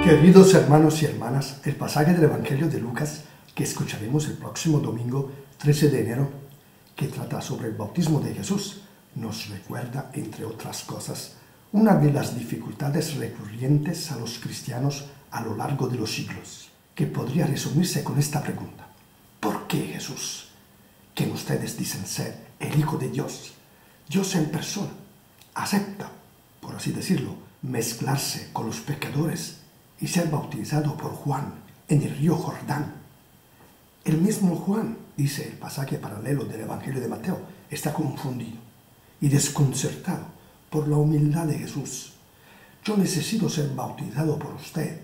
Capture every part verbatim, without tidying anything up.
Queridos hermanos y hermanas, el pasaje del Evangelio de Lucas que escucharemos el próximo domingo trece de enero, que trata sobre el bautismo de Jesús, nos recuerda, entre otras cosas, una de las dificultades recurrentes a los cristianos a lo largo de los siglos, que podría resumirse con esta pregunta: ¿por qué Jesús, quien ustedes dicen ser el Hijo de Dios, Dios en persona, acepta, por así decirlo, mezclarse con los pecadores y ser bautizado por Juan en el río Jordán? El mismo Juan, dice el pasaje paralelo del Evangelio de Mateo, está confundido y desconcertado por la humildad de Jesús. Yo necesito ser bautizado por usted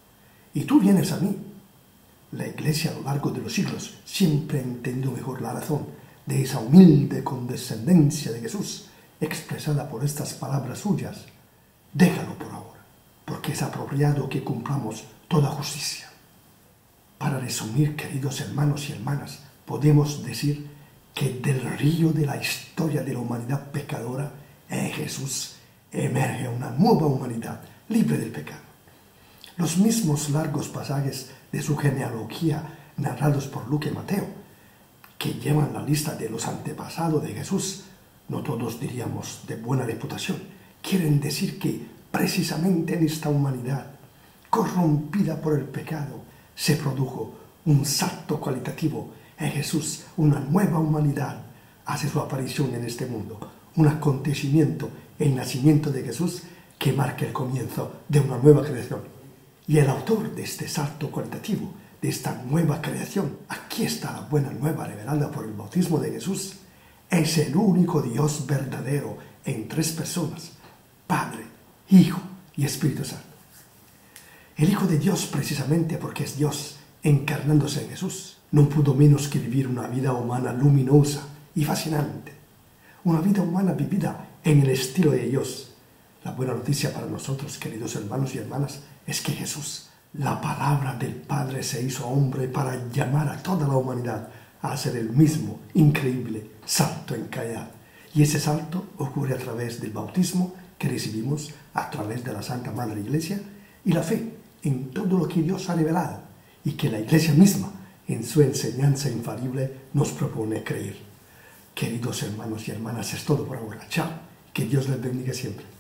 y tú vienes a mí. La Iglesia a lo largo de los siglos siempre entendió mejor la razón de esa humilde condescendencia de Jesús, expresada por estas palabras suyas: déjalo por ahora, porque es apropiado que cumplamos toda justicia. Para resumir, queridos hermanos y hermanas, podemos decir que del río de la historia de la humanidad pecadora, en Jesús emerge una nueva humanidad libre del pecado. Los mismos largos pasajes de su genealogía narrados por Lucas y Mateo, que llevan la lista de los antepasados de Jesús, no todos diríamos de buena reputación, quieren decir que precisamente en esta humanidad, corrompida por el pecado, se produjo un salto cualitativo. En Jesús, una nueva humanidad hace su aparición en este mundo, un acontecimiento, el nacimiento de Jesús, que marca el comienzo de una nueva creación. Y el autor de este salto cualitativo, de esta nueva creación, aquí está la buena nueva revelada por el bautismo de Jesús, es el único Dios verdadero en tres personas: Padre, Hijo y Espíritu Santo. El Hijo de Dios, precisamente porque es Dios encarnándose en Jesús, no pudo menos que vivir una vida humana luminosa y fascinante, una vida humana vivida en el estilo de Dios. La buena noticia para nosotros, queridos hermanos y hermanas, es que Jesús, la palabra del Padre, se hizo hombre para llamar a toda la humanidad a hacer el mismo increíble salto en calidad. Y ese salto ocurre a través del bautismo que recibimos a través de la Santa Madre Iglesia y la fe en todo lo que Dios ha revelado y que la Iglesia misma, en su enseñanza infalible, nos propone creer. Queridos hermanos y hermanas, es todo por ahora. Chao. Que Dios les bendiga siempre.